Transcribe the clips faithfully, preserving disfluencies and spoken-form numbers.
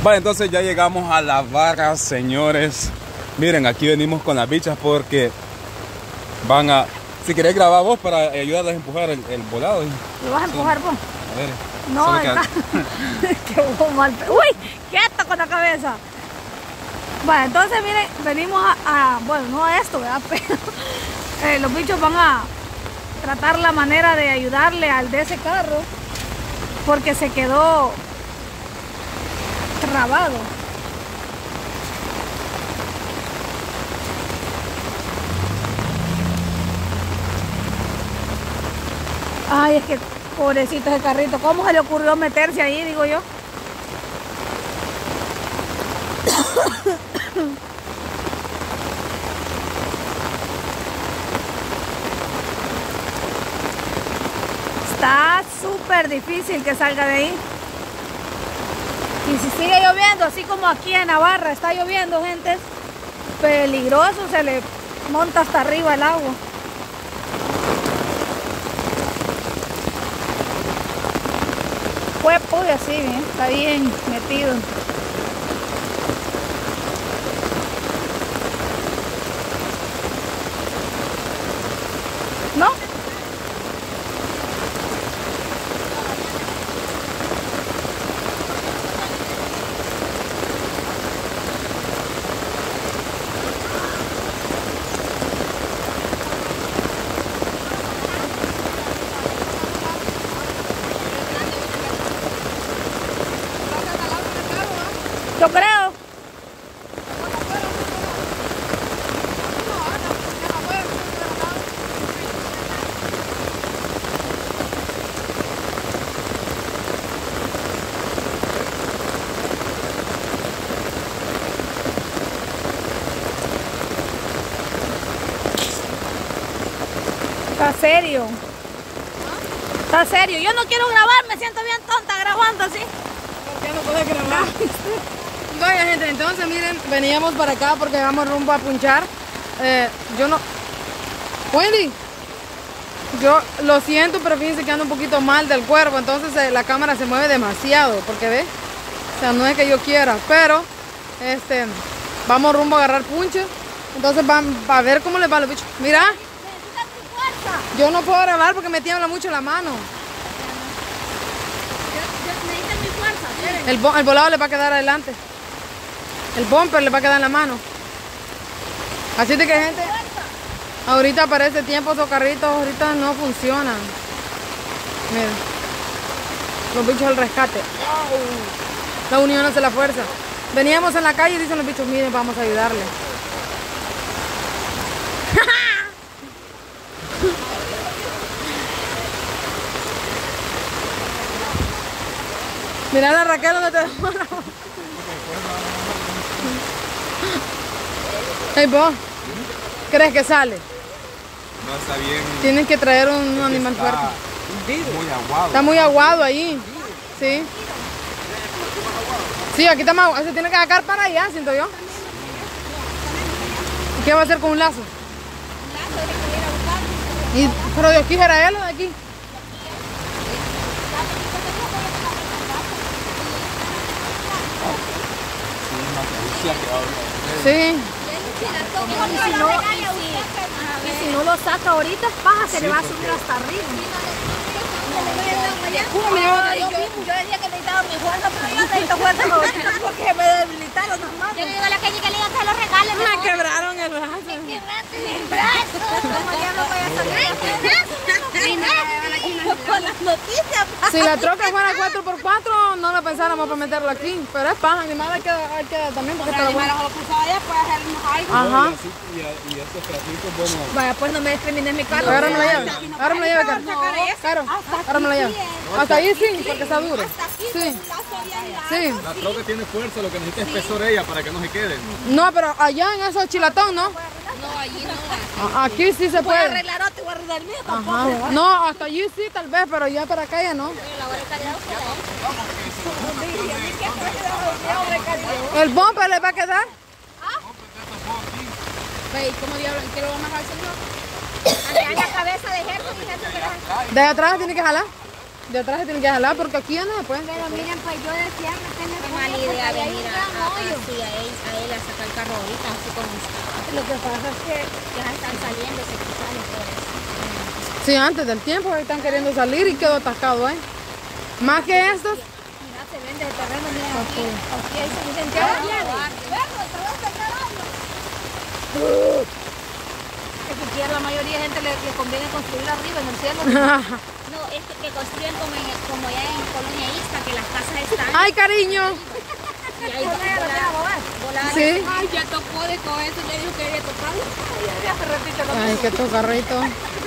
Vale, entonces ya llegamos a la barra, señores. Miren, aquí venimos con las bichas porque van a... Si querés grabar vos para ayudarles a empujar el, el volado. ¿Lo vas a empujar vos? A ver. No, está... Qué bobo mal... ¡Uy! ¡Quieto con la cabeza! Bueno, entonces miren, venimos a... a bueno, no a esto, ¿verdad? Pero eh, los bichos van a tratar la manera de ayudarle al de ese carro porque se quedó trabado. Ay, es que pobrecito ese carrito, ¿cómo se le ocurrió meterse ahí, digo yo? Está súper difícil que salga de ahí. Y si sigue lloviendo, así como aquí en Navarra está lloviendo, gente, peligroso, se le monta hasta arriba el agua. Pues pude así, bien, está bien metido. ¿No? Yo creo. Está serio. Está serio. Yo no quiero grabar, me siento bien tonta grabando así. ¿Por qué no puedes grabar? Vaya, gente, entonces miren, veníamos para acá porque vamos rumbo a punchar. Eh, yo no... Wendy, yo lo siento, pero fíjense que ando un poquito mal del cuerpo, entonces eh, la cámara se mueve demasiado, porque ve, o sea, no es que yo quiera, pero este, vamos rumbo a agarrar punche, entonces van a ver cómo les va a los bichos. Mira, yo no puedo grabar porque me tiembla mucho la mano. El, el volado le va a quedar adelante. El bumper le va a quedar en la mano. Así de que, gente, ahorita para este tiempo esos carritos ahorita no funcionan. Miren, los bichos del rescate. La unión hace la fuerza. Veníamos en la calle y dicen los bichos, miren, vamos a ayudarle. Mira la Raquel donde te dejó la... Hey, vos, ¿crees que sale? No está bien. Tienes que traer un animal está fuerte. Muy aguado. Está muy aguado ahí. Sí. Sí, aquí está más aguado. Se tiene que sacar para allá, siento yo. ¿Y qué va a hacer con un lazo? ¿Y, pero de aquí era él o de aquí? Sí. Y si no, y si, y si no lo saca ahorita, paja, se le va a subir hasta arriba. Ay, yo, yo decía que necesitaba mi fuerza, pero yo necesito fuerza porque me debilitaron las manos. Yo le digo a la calle que le digan que lo regalen. Me quebraron el brazo. Me quebraste el brazo. ¿Cómo ya no voy a salir? Con las noticias. Si la troca fuera cuatro por cuatro, no la pensáramos para meterlo aquí. Pero es paja, animal hay que, hay que también porque está bueno. Ajá. Y, y estos tratitos, bueno. Vaya, pues no me discrimines mi carro. Ahora me la llevo. Ahora me la llevo, Caro. Caro, ahora me la llevo. Hasta ahí sí, porque está duro. Sí. Sí. La troca tiene fuerza, lo que necesita es espesor ella para que no se quede. No, pero allá en esos chilatón, ¿no? No, allí no. A- Aquí sí se Voy a puede. arreglar otro, voy a arreglar el mío tampoco. Ajá. No, hasta allí sí, tal vez, pero ya para acá ya no. ¿El bumper le va a quedar? Ve, ¿cómo diablos? ¿En qué lo vamos a hacer, señor? En la cabeza de Gerson y Gerson que De atrás tiene que jalar. De atrás se tiene que jalar porque aquí ya no se puede. Pero miren, pues yo decía que tenía mala idea. a venir a, a, a, sí, a, él, a él a sacar el carro ahorita, así como está. Lo que pasa es que Ya están saliendo, se cruzaron por eso. Sí, antes del tiempo están queriendo salir y quedó atascado, ¿eh? Más que estos. mira, se vende el terreno, mira aquí. Aquí hay se dicen que es que quiere la mayoría de gente le, le conviene construir arriba en el cielo. No, es que, que construyen como, en, como ya en Colonia Ista, que las casas están. ¡Ay, cariño! Y ahí volar, volar. Sí. Ay, ya tocó de todo eso, ya dijo que había tocado. Ya se repite lo Ay, que tu carrito.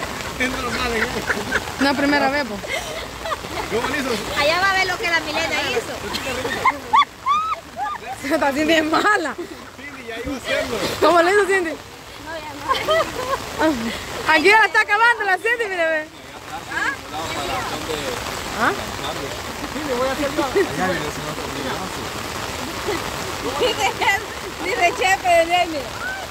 Una primera vez, pues. Allá va a ver lo que la Milena hizo. Se está haciendo bien mala. ¿Cómo le hizo Cindy? Aquí ya la está acabando la Cindy, mire, ve. ¿Ah? Dice Chepe, nene.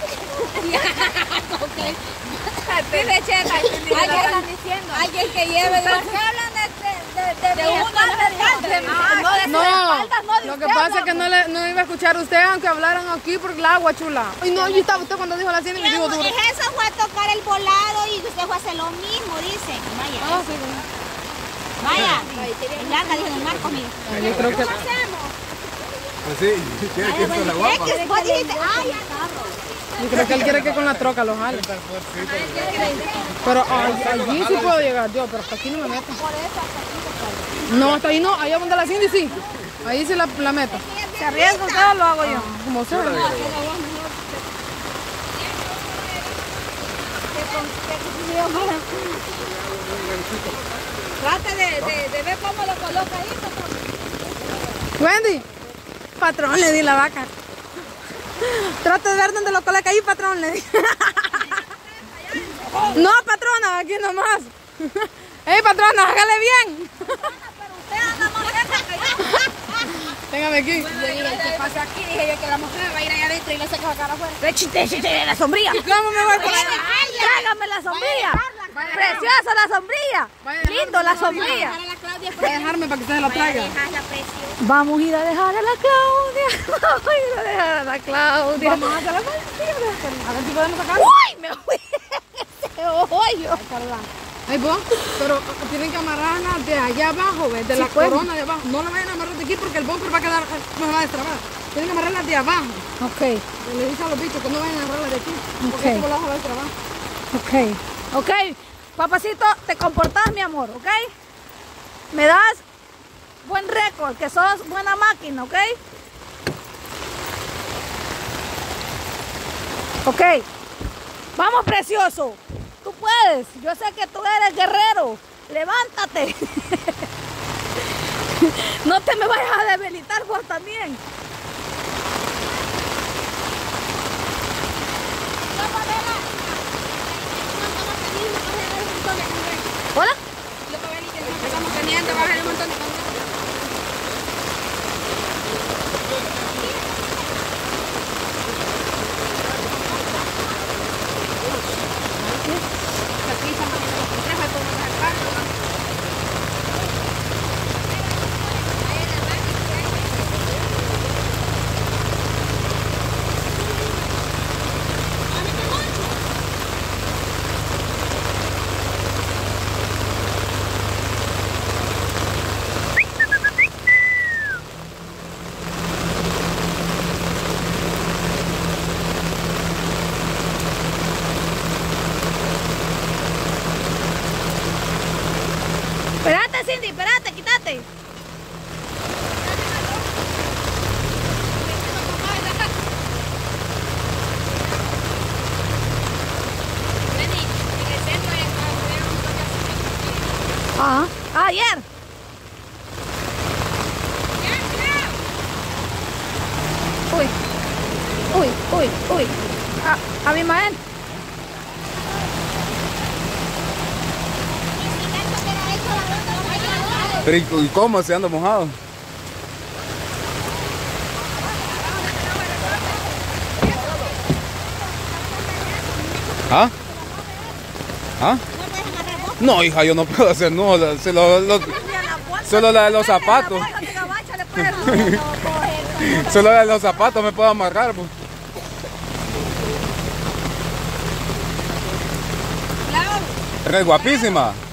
Dice Chepe. Alguien diciendo. Alguien que lleve. ¿Por qué hablan de, de, de, de una no de No, espaldas, no de lo que usted, pasa es que no, le, no iba a escuchar usted aunque hablaran aquí por el agua, chula. Ay, no, yo estaba usted cuando dijo la Cindy me dijo duro. Eso fue a tocar el volado y usted fue a hacer lo mismo, dice. Vaya. Ah, sí, bueno. Vaya. Larga, dijo el Marco, mire. Ay, yo creo que... Pues sí, quiere que esto la guapa. Vos dijiste, ay, Yo creo que él quiere que con la troca lo jale. Pero ay, allí sí puedo llegar yo, pero hasta aquí no me meto. No, hasta ahí no, allá donde la Cindy sí. Ahí sí la, la meto. ¿Se arriesga usted o lo hago yo? Como sea. Trate de, de, de ver cómo lo coloca ahí. Wendy, patrón, le di la vaca. Trata de ver dónde lo coloca ahí, patrón, le di. No, patrona, aquí nomás. Ey, patrona, hágale bien. Téngame aquí. yo dije, ¿qué pasa aquí? Dije yo que la mujer va a ir allá adentro y le saca la cara afuera. Échate, échate la sombrilla. ¿Cómo me voy por allá? Tráigame la sombrilla. Preciosa la sombrilla. Lindo la sombrilla. Dejar a la Claudia Voy a dejarme para que usted la Vaya a traiga. dejarla preciosa. Vamos a ir a dejar a la Claudia. Vamos a ir a dejar a la Claudia. Vamos a hacer la A ver si podemos sacar. ¡Uy! Me fui en ese hoyo. Ay, vos, pero tienen que amarrarla de allá abajo, ¿ves? De Sí, la pues. corona de abajo. No la vayan a amarrar de aquí porque el bumper va a quedar, nos va a destrabar. Tienen que amarrarla de abajo. Ok, Le dice a los bichos que no vayan a amarrarla de aquí. Porque Ok. esto lo va a destrabar. ok. Ok, papacito, te comportas, mi amor, ¿ok? Me das buen récord, que sos buena máquina, ¿ok? Ok. Vamos, precioso. Tú puedes. Yo sé que tú eres guerrero. Levántate. No te me vayas a debilitar vos también. Hola. Estamos teniendo, va a haber un montón de cosas. Aquí están poniendo los consejos, todos los alcaldes. Espérate, Cindy, espérate, quítate. Ajá. Ah, ayer. Uy. Uy, uy, uy. Ah, Abimael. Pero ¿y y cómo? ¿Se anda mojado? ¿Ah? ¿Ah? No, hija, yo no puedo hacer nudo. Se lo, lo- solo la de los zapatos. Le puedes Solo de los zapatos me puedo amarrar. Pues. Claro. Es guapísima.